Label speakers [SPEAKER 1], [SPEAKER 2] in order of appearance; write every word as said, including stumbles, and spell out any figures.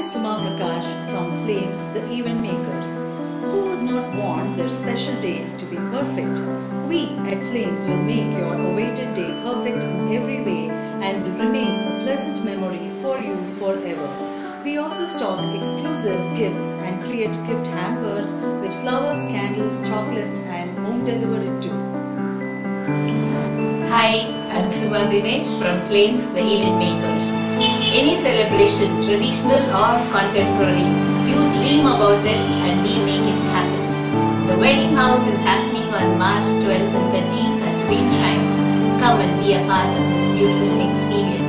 [SPEAKER 1] Suma Prakash from Flames, the event makers. Who would not want their special day to be perfect? We at Flames will make your awaited day perfect in every way and will remain a pleasant memory for you forever. We also stock exclusive gifts and create gift hampers with flowers, candles, chocolates and home delivery too.
[SPEAKER 2] Hi, I'm Suma Dinesh from Flames, the event makers. Any celebration, traditional or contemporary, you dream about it and we make it happen. The wedding house is happening on March twelfth and thirteenth at Green Shrines. Come and be a part of this beautiful experience.